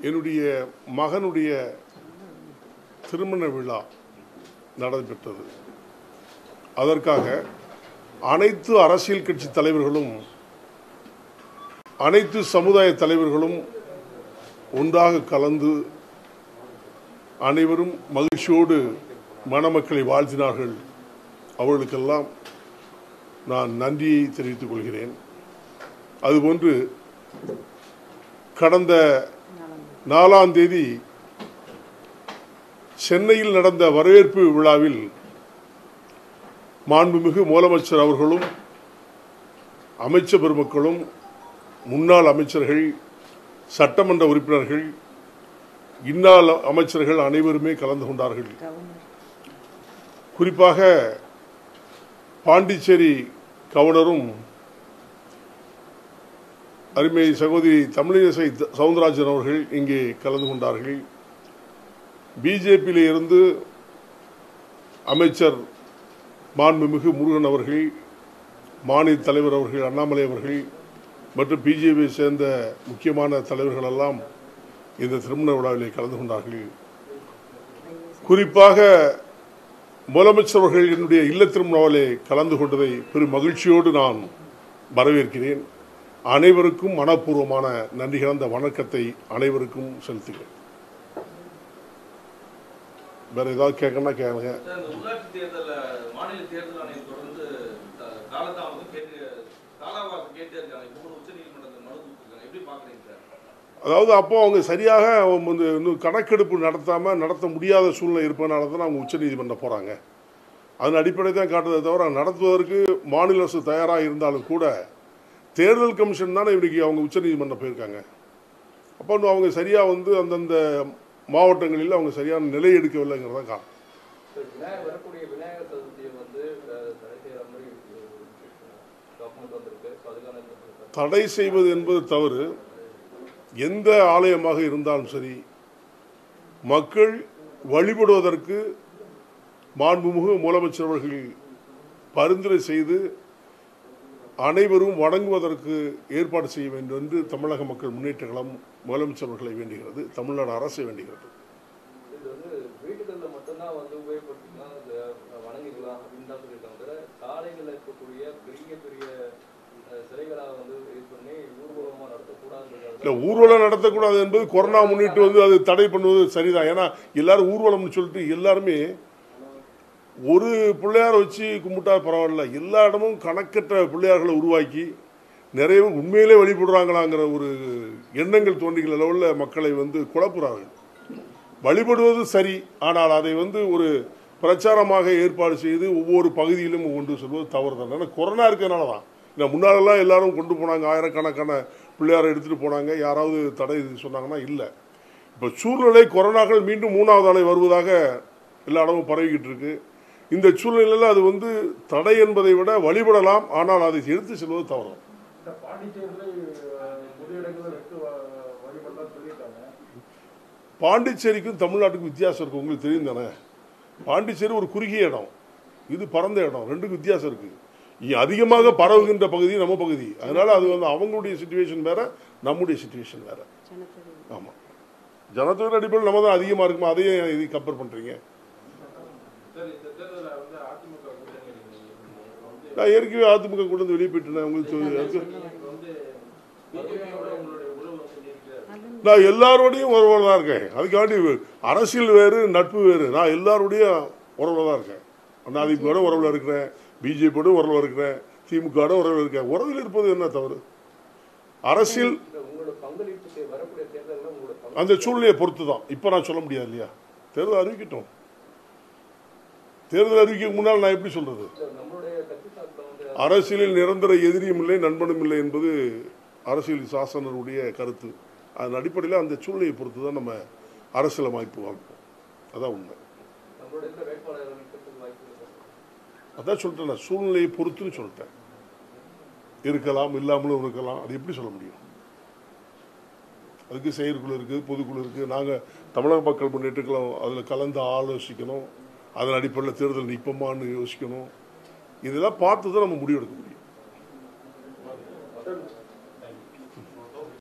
என்னுடைய மகனுடைய திருமண விழா நடைபெற்றது. அதற்காக அனைத்து அரசியல் கட்சி தலைவர்களும் அனைத்து சமுதாய தலைவர்களும் ஒன்றாக கலந்து அனைவரும் மகிழ்ச்சியோடு மணமக்களை வாழ்த்தினார்கள். அவர்களுக்கெல்லாம் நான் நன்றியை தெரிவித்துக் கொள்கிறேன். அதுபோன்று கடந்த 4ஆம் தேதி சென்னையில் நடந்த வரவேற்பு விழாவில் மாண்புமிகு முதலமைச்சர் அவர்களும் அமைச்சர் பெருமக்களும் முன்னாள் அமைச்சர்கள், சட்டமன்ற உறுப்பினர்கள், இன்னாள் அமைச்சர்கள் அனைவருமே கலந்து கொண்டார்கள். குறிப்பாக பாண்டிச்சேரி கவர்னரும் அருமை சகோதரி தமிழிசை சவுந்தரராஜன் அவர்கள் இங்கே கலந்து கொண்டார்கள். பிஜேபியில் இருந்து அமைச்சர் மாண்புமிகு முருகன் அவர்கள், மாநில தலைவர் அவர்கள் அண்ணாமலை அவர்கள் மற்றும் பிஜேபியை சேர்ந்த முக்கியமான தலைவர்கள் எல்லாம் இந்த திருமண விழாவிலே கலந்து கொண்டார்கள். குறிப்பாக முதலமைச்சர் அவர்கள் என்னுடைய இல்ல திருமணாவிலே கலந்து கொண்டதை பெரும் மகிழ்ச்சியோடு நான் வரவேற்கிறேன். அனைவருக்கும் மனப்பூர்வமான நன்றி கலந்த வணக்கத்தை அனைவருக்கும் செலுத்துகிறேன். வேற ஏதாவது கேட்கணும்னா கேளுங்க. அதாவது அப்போ அவங்க சரியாக கணக்கெடுப்பு நடத்த முடியாத சூழ்நிலை இருப்பதனால தான் அவங்க உச்சநீதிமன்றம் போறாங்க. அதன் அடிப்படை தான் காட்டுறதை தவிர நடத்துவதற்கு மாநில அரசு தயாராக இருந்தாலும் கூட தேர்தல் கமிஷன் தானே இன்றைக்கி அவங்க உச்சநீதிமன்றம் போயிருக்காங்க. அப்போ அவங்க சரியாக அந்தந்த மாவட்டங்களில் அவங்க சரியான நிலை எடுக்கவில்லைங்கிறத காரணம். தடை செய்வது என்பது தவறு. எந்த ஆலயமாக இருந்தாலும் சரி, மக்கள் வழிபடுவதற்கு மாண்புமிகு முதலமைச்சர் அவர்கள் பரிந்துரை செய்து அனைவரும் வணங்குவதற்கு ஏற்பாடு செய்ய வேண்டும் என்று தமிழக மக்கள் முன்னேற்ற கழகம் முதலமைச்சர் அவர்களை வேண்டுகிறது, தமிழ்நாடு அரசை வேண்டுகிறது. ஊர்வலம் நடத்தக்கூடாது என்பது கொரோனா முன்னிட்டு அது தடை பண்ணுவது சரிதான். ஏன்னா எல்லாரும் ஊர்வலம்னு சொல்லிட்டு எல்லாருமே ஒரு பிள்ளையாரை வச்சு கும்பிட்டா பரவாயில்ல, எல்லா இடமும் கணக்கற்ற பிள்ளையார்களை உருவாக்கி நிறைய உண்மையிலே வழிபடுறாங்களாங்கிற ஒரு எண்ணங்கள் தோன்றுகிற அளவில் மக்களை குழப்புறார்கள். வழிபடுவது சரி, ஆனால் அதை ஒரு பிரச்சாரமாக ஏற்பாடு செய்து ஒவ்வொரு பகுதியிலும் கொண்டு செல்வது தவறு தான். ஏன்னா கொரோனா இருக்கிறதுனால தான். முன்னாலெல்லாம் எல்லாரும் கொண்டு போனாங்க, ஆயிரக்கணக்கான பிள்ளையாரை எடுத்துகிட்டு போனாங்க. யாராவது தடை சொன்னாங்கன்னா இல்லை. இப்போ சூழ்நிலை கொரோனாக்கள் மீண்டும் 3வது அலை வருவதாக எல்லா இடமும் பரவிக்கிட்டு இருக்கு. இந்த சூழ்நிலையில் அது தடை என்பதை விட வழிபடலாம், ஆனால் அதை எடுத்து செல்வது தவறு. பாண்டிச்சேரிக்கும் தமிழ்நாட்டுக்கும் வித்தியாசம் இருக்கு, உங்களுக்கு தெரியும் தானே. பாண்டிச்சேரி ஒரு குறுகிய இடம், இது பரந்த இடம், ரெண்டுக்கும் வித்தியாசம் இருக்கு. அதிகமாக பரவுகின்ற பகுதி நம்ம பகுதி. அதனால அது அவங்களுடைய சிச்சுவேஷன் வேற, நம்முடைய சிச்சுவேஷன் வேற. ஆமா, ஜனத்தொகை அடிப்படையில் நம்ம தான் அதிகமா இருக்குமா, அதையும் இது கம்பேர் பண்றீங்க. நான் ஏற்கனவே அதிமுக கூட வெளியே போயிட்டேன். உங்களுக்கு நான் எல்லாரோடையும் உறவுல தான் இருக்கேன். அதுக்காண்டி அரசியல் வேறு நட்பு வேறு. நான் எல்லாரோடையும் உறவுல தான் இருக்கேன். அதிமுக உறவுல இருக்கிறேன், பிஜேபியோட உறவுல இருக்கிறேன், திமுக உறவுல இருக்கேன். உறவில் இருப்பது என்ன தவறு? அரசியல் அந்த சூழ்நிலையை பொறுத்து தான். இப்ப நான் சொல்ல முடியாது இல்லையா. தேர்தல் அறிவிக்கட்டும். தேர்தல் அறிவிக்க முன்னால் நான் எப்படி சொல்றது? அரசியலில் நிரந்தர எதிரியும் இல்லை நண்பனும் இல்லை என்பது அரசியல் சாசனருடைய கருத்து. அதன் அடிப்படையில் அந்த சூழ்நிலையை பொறுத்து தான் நம்ம அரசியல் அமைப்பு வாழ்ப்போம். அதான் உண்மை. அதான் சொல்லிட்டேன், சூழ்நிலையை பொறுத்துன்னு சொல்லிட்டேன். இருக்கலாம், இல்லாமலும் இருக்கலாம். அது எப்படி சொல்ல முடியும்? அதுக்கு செயற்குழு இருக்குது, பொதுக்குழு இருக்குது. நாங்கள் தமிழக மக்கள் முன்னேற்றங்களும் அதில் கலந்து ஆலோசிக்கணும். அதன் அடிப்படையில் தேர்தல் நிற்போமான்னு யோசிக்கணும். இதெல்லாம் பார்த்து தான் நம்ம முடிவெடுக்க முடியும்.